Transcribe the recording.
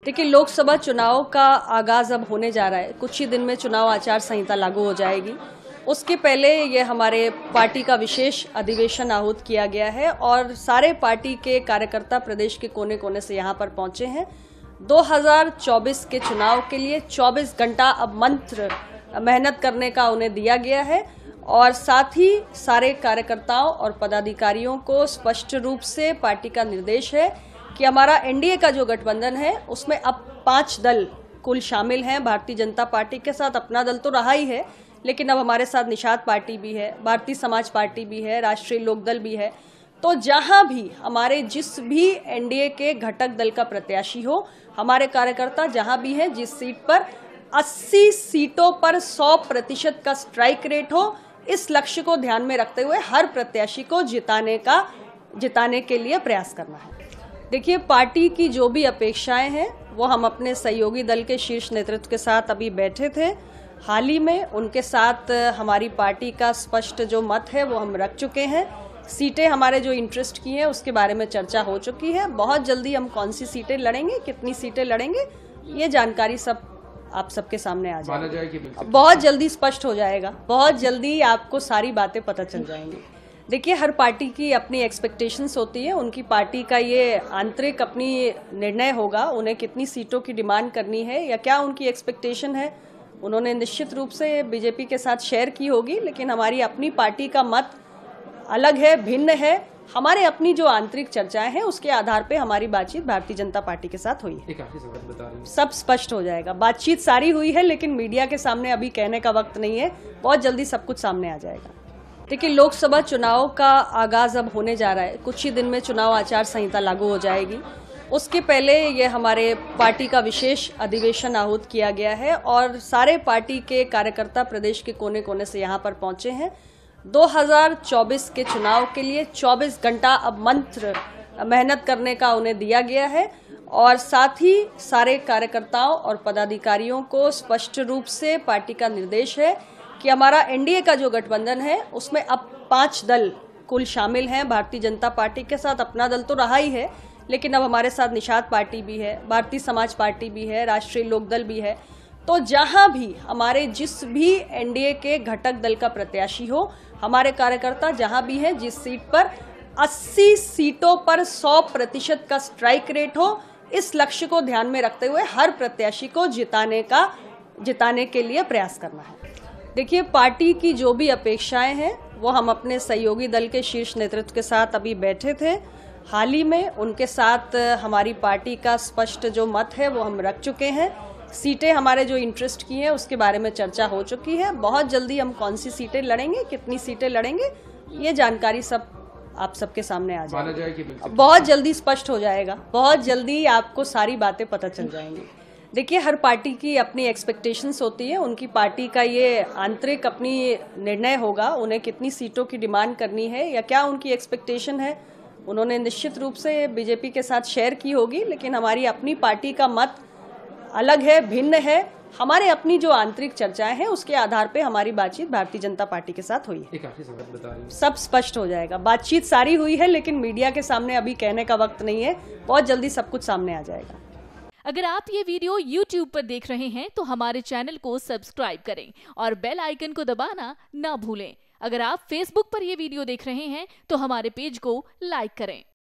देखिए, लोकसभा चुनाव का आगाज अब होने जा रहा है। कुछ ही दिन में चुनाव आचार संहिता लागू हो जाएगी। उसके पहले ये हमारे पार्टी का विशेष अधिवेशन आहूत किया गया है और सारे पार्टी के कार्यकर्ता प्रदेश के कोने कोने से यहाँ पर पहुंचे हैं। 2024 के चुनाव के लिए 24 घंटा अब मंत्र मेहनत करने का उन्हें दिया गया है और साथ ही सारे कार्यकर्ताओं और पदाधिकारियों को स्पष्ट रूप से पार्टी का निर्देश है कि हमारा एनडीए का जो गठबंधन है उसमें अब 5 दल कुल शामिल हैं। भारतीय जनता पार्टी के साथ अपना दल तो रहा ही है, लेकिन अब हमारे साथ निषाद पार्टी भी है, भारतीय समाज पार्टी भी है, राष्ट्रीय लोकदल भी है। तो जहां भी हमारे जिस भी एनडीए के घटक दल का प्रत्याशी हो, हमारे कार्यकर्ता जहां भी हैं, जिस सीट पर 80 सीटों पर 100% का स्ट्राइक रेट हो, इस लक्ष्य को ध्यान में रखते हुए हर प्रत्याशी को जिताने के लिए प्रयास करना है। देखिए, पार्टी की जो भी अपेक्षाएं हैं वो हम अपने सहयोगी दल के शीर्ष नेतृत्व के साथ अभी बैठे थे। हाल ही में उनके साथ हमारी पार्टी का स्पष्ट जो मत है वो हम रख चुके हैं। सीटें हमारे जो इंटरेस्ट की हैं उसके बारे में चर्चा हो चुकी है। बहुत जल्दी हम कौन सी सीटें लड़ेंगे, कितनी सीटें लड़ेंगे, ये जानकारी सब आप सबके सामने आ जाएगी। बहुत जल्दी स्पष्ट हो जाएगा, बहुत जल्दी आपको सारी बातें पता चल जाएंगी। देखिए, हर पार्टी की अपनी एक्सपेक्टेशंस होती है। उनकी पार्टी का ये आंतरिक अपनी निर्णय होगा उन्हें कितनी सीटों की डिमांड करनी है या क्या उनकी एक्सपेक्टेशन है, उन्होंने निश्चित रूप से बीजेपी के साथ शेयर की होगी। लेकिन हमारी अपनी पार्टी का मत अलग है, भिन्न है। हमारे अपनी जो आंतरिक चर्चाएं हैं उसके आधार पे हमारी बातचीत भारतीय जनता पार्टी के साथ हुई है। सब स्पष्ट हो जाएगा। बातचीत सारी हुई है, लेकिन मीडिया के सामने अभी कहने का वक्त नहीं है। बहुत जल्दी सब कुछ सामने आ जाएगा। देखिए, लोकसभा चुनाव का आगाज अब होने जा रहा है। कुछ ही दिन में चुनाव आचार संहिता लागू हो जाएगी। उसके पहले ये हमारे पार्टी का विशेष अधिवेशन आहूत किया गया है और सारे पार्टी के कार्यकर्ता प्रदेश के कोने कोने से यहाँ पर पहुंचे हैं। 2024 के चुनाव के लिए 24 घंटा अब मंत्र मेहनत करने का उन्हें दिया गया है और साथ ही सारे कार्यकर्ताओं और पदाधिकारियों को स्पष्ट रूप से पार्टी का निर्देश है कि हमारा एनडीए का जो गठबंधन है उसमें अब 5 दल कुल शामिल हैं। भारतीय जनता पार्टी के साथ अपना दल तो रहा ही है, लेकिन अब हमारे साथ निषाद पार्टी भी है, भारतीय समाज पार्टी भी है, राष्ट्रीय लोकदल भी है। तो जहां भी हमारे जिस भी एनडीए के घटक दल का प्रत्याशी हो, हमारे कार्यकर्ता जहां भी हैं, जिस सीट पर 80 सीटों पर 100% का स्ट्राइक रेट हो, इस लक्ष्य को ध्यान में रखते हुए हर प्रत्याशी को जिताने के लिए प्रयास करना है। देखिए, पार्टी की जो भी अपेक्षाएं हैं वो हम अपने सहयोगी दल के शीर्ष नेतृत्व के साथ अभी बैठे थे। हाल ही में उनके साथ हमारी पार्टी का स्पष्ट जो मत है वो हम रख चुके हैं। सीटें हमारे जो इंटरेस्ट की हैं उसके बारे में चर्चा हो चुकी है। बहुत जल्दी हम कौन सी सीटें लड़ेंगे, कितनी सीटें लड़ेंगे, ये जानकारी सब आप सबके सामने आ जाएगी। बहुत जल्दी स्पष्ट हो जाएगा। बहुत जल्दी आपको सारी बातें पता चल जाएंगी। देखिए, हर पार्टी की अपनी एक्सपेक्टेशंस होती है। उनकी पार्टी का ये आंतरिक अपनी निर्णय होगा उन्हें कितनी सीटों की डिमांड करनी है या क्या उनकी एक्सपेक्टेशन है, उन्होंने निश्चित रूप से बीजेपी के साथ शेयर की होगी। लेकिन हमारी अपनी पार्टी का मत अलग है, भिन्न है। हमारे अपनी जो आंतरिक चर्चाएं हैं उसके आधार पे हमारी बातचीत भारतीय जनता पार्टी के साथ हुई है। सब स्पष्ट हो जाएगा। बातचीत सारी हुई है, लेकिन मीडिया के सामने अभी कहने का वक्त नहीं है। बहुत जल्दी सब कुछ सामने आ जाएगा। अगर आप ये वीडियो YouTube पर देख रहे हैं तो हमारे चैनल को सब्सक्राइब करें और बेल आइकन को दबाना ना भूलें। अगर आप Facebook पर ये वीडियो देख रहे हैं तो हमारे पेज को लाइक करें।